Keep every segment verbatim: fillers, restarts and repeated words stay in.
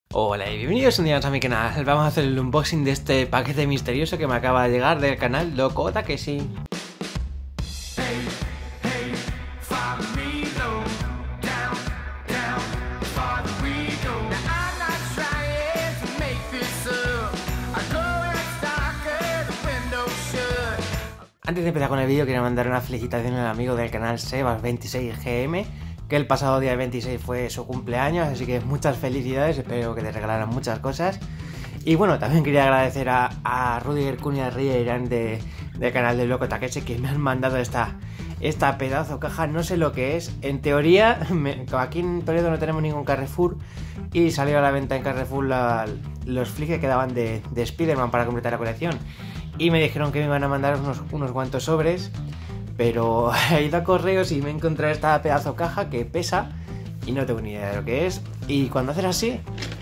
Hola y bienvenidos un día más a mi canal. Vamos a hacer el unboxing de este paquete misterioso que me acaba de llegar del canal Loco Takeshi. Antes de empezar con el vídeo quiero mandar una felicitación al amigo del canal Sebas veintiséis G M, que el pasado día veintiséis fue su cumpleaños, así que muchas felicidades, espero que te regalaran muchas cosas. Y bueno, también quería agradecer a, a Rudiger Kun y a Rey Irán de, del canal de Loco Takeshi, que me han mandado esta, esta pedazo caja, no sé lo que es. En teoría, me, aquí en Toledo no tenemos ningún Carrefour y salió a la venta en Carrefour la, los flics que quedaban de, de Spider-Man para completar la colección. Y me dijeron que me iban a mandar unos, unos cuantos sobres, pero he ido a correos y me he encontrado esta pedazo caja que pesa y no tengo ni idea de lo que es. Y cuando haces así,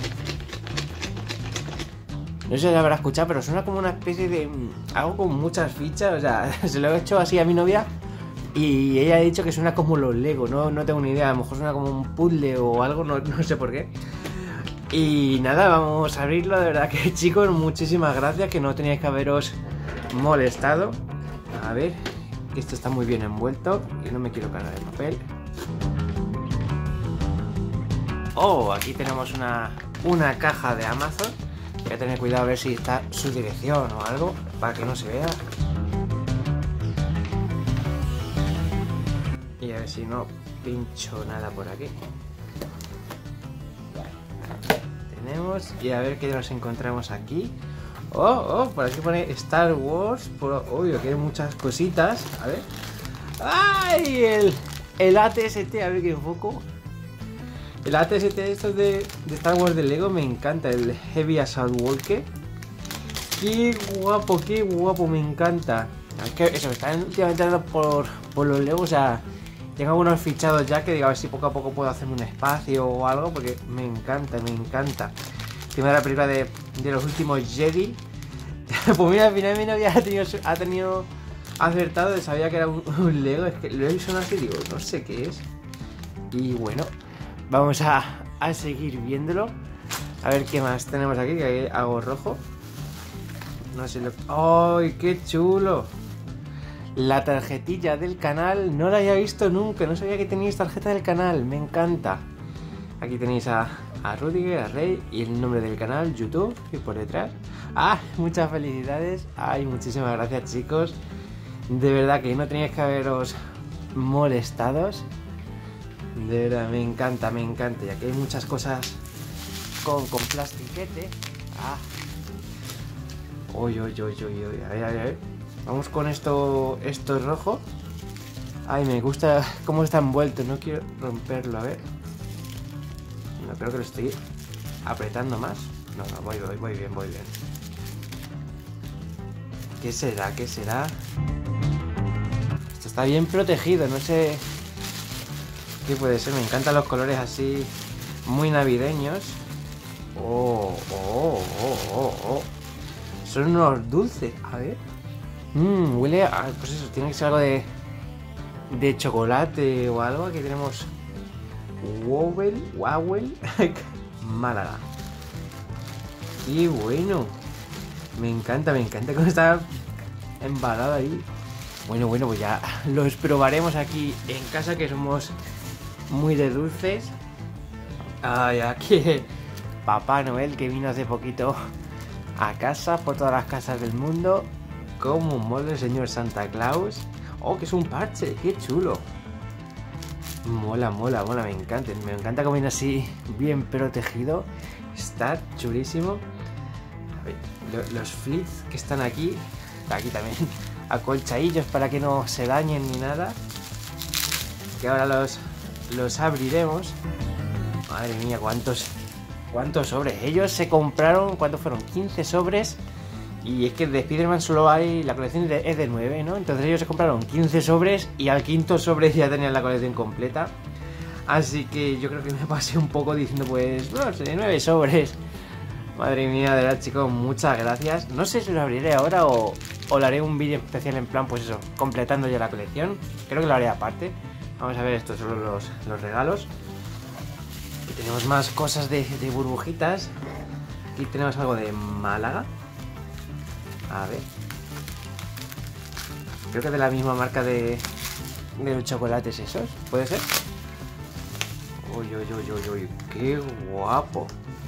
no sé si lo habrá escuchado, pero suena como una especie de algo con muchas fichas. O sea, se lo he hecho así a mi novia y ella ha dicho que suena como los Lego. No, no tengo ni idea, a lo mejor suena como un puzzle o algo, no, no sé por qué. Y nada, vamos a abrirlo. De verdad que chicos, muchísimas gracias, que no teníais que haberos molestado. A ver, que esto está muy bien envuelto y no me quiero cargar el papel. Oh, aquí tenemos una, una caja de Amazon. Voy a tener cuidado a ver si está su dirección o algo para que no se vea. Y a ver si no pincho nada por aquí. Tenemos, y a ver qué nos encontramos aquí. Oh, oh, por aquí pone Star Wars. Por, uy, aquí hay muchas cositas. A ver. ¡Ay! El, el A T S T, a ver qué enfoco. El A T S T estos de, de Star Wars de Lego me encanta. El Heavy Assault Walker. Qué guapo, qué guapo, me encanta. Es que eso, están últimamente dando por, por los Legos. O sea, tengo algunos fichados ya que digo a ver si poco a poco puedo hacerme un espacio o algo, porque me encanta, me encanta. Primera la película de, de los últimos Jedi. Pues mira, al final mi novia ha tenido, ha tenido acertado, sabía que era un, un Lego. Es que lo he visto así, digo, no sé qué es. Y bueno, vamos a, a seguir viéndolo. A ver qué más tenemos aquí, que hay algo rojo. No sé lo... ¡Ay, qué chulo! La tarjetilla del canal, no la había visto nunca, no sabía que teníais tarjeta del canal, me encanta. Aquí tenéis a, a Rudiger, a Rey y el nombre del canal, YouTube, y por detrás. ¡Ah! Muchas felicidades. ¡Ay, muchísimas gracias, chicos! De verdad que no teníais que haberos molestados. De verdad, me encanta, me encanta. Y aquí hay muchas cosas con, con plastiquete. ¡Ah! ¡Uy, uy, uy, uy, uy! A ver, a ver, a ver. Vamos con esto, esto rojo. Ay, me gusta cómo está envuelto, no quiero romperlo, a ver. No, creo que lo estoy apretando más. No, no, voy, voy, voy bien, voy bien. ¿Qué será? ¿Qué será? Esto está bien protegido, no sé qué puede ser. Me encantan los colores así, muy navideños. Oh, oh, oh, oh, oh. Son unos dulces, a ver. Mmm, huele a... Pues eso, tiene que ser algo de... De chocolate o algo. Aquí tenemos... Wowel, Wowel, Málaga. Y bueno. Me encanta, me encanta cómo está embalado ahí. Bueno, bueno, pues ya los probaremos aquí en casa, que somos muy de dulces. Ay, aquí Papá Noel, que vino hace poquito a casa, por todas las casas del mundo. Como mola el señor Santa Claus. Oh, que es un parche, qué chulo. Mola, mola, mola, me encanta. Me encanta cómo viene así, bien protegido. Está chulísimo. A ver, lo, los flips que están aquí. Aquí también acolchadillos para que no se dañen ni nada. Que ahora los, los abriremos. Madre mía, cuántos, cuántos sobres. Ellos se compraron, ¿cuántos fueron? quince sobres. Y es que de Spider-Man solo hay, la colección es de nueve, ¿no? Entonces ellos se compraron quince sobres y al quinto sobre ya tenían la colección completa. Así que yo creo que me pasé un poco diciendo, pues, no sé, nueve sobres. Madre mía, de verdad, chicos, muchas gracias. No sé si lo abriré ahora o, o le haré un vídeo especial en plan, pues eso, completando ya la colección. Creo que lo haré aparte. Vamos a ver, estos son los, los regalos. tenemos más cosas de, de burbujitas. Aquí tenemos algo de Málaga. A ver. Creo que de la misma marca de, de los chocolates esos. ¿Puede ser? Uy, uy, uy, uy, uy. Qué guapo.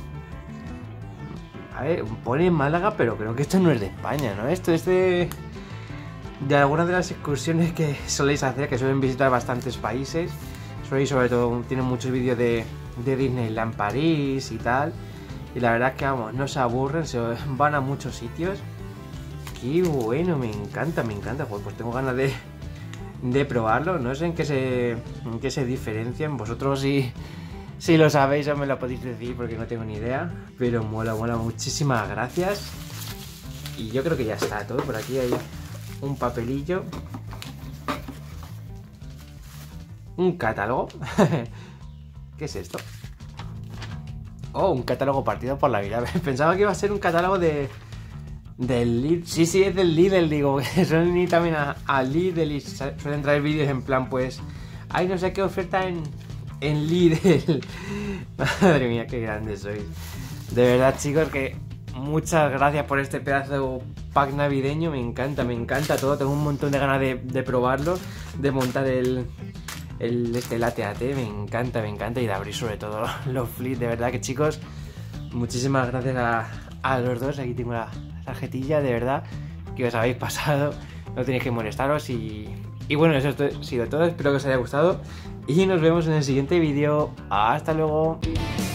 A ver, pone Málaga, pero creo que esto no es de España, ¿no? Esto es de... de algunas de las excursiones que soléis hacer, que suelen visitar bastantes países. Soléis, sobre todo, tienen muchos vídeos de, de Disneyland París y tal. Y la verdad es que, vamos, no se aburren, se van a muchos sitios. Qué bueno, me encanta, me encanta. Pues, pues tengo ganas de, de probarlo. No sé en qué se, en qué se diferencian. Vosotros si, si lo sabéis o me lo podéis decir porque no tengo ni idea. Pero mola, mola. Muchísimas gracias. Y yo creo que ya está todo. Por aquí hay un papelillo. Un catálogo. ¿Qué es esto? Oh, un catálogo partido por la vida. Pensaba que iba a ser un catálogo de... del Lidl. Sí, sí, es del Lidl, digo. Que suelen ir también a, a Lidl y suelen traer vídeos en plan, pues... ay, no sé qué oferta en, en Lidl. Madre mía, qué grandes sois. De verdad, chicos, que muchas gracias por este pedazo pack navideño. Me encanta, me encanta todo. Tengo un montón de ganas de, de probarlo. De montar el... el este latte A T, me encanta, me encanta, y de abrir sobre todo los flips. De verdad que, chicos, muchísimas gracias a, a los dos. Aquí tengo la tarjetilla, de verdad que os habéis pasado, no tenéis que molestaros. Y, y bueno, eso ha sido todo. Espero que os haya gustado y nos vemos en el siguiente vídeo. Hasta luego.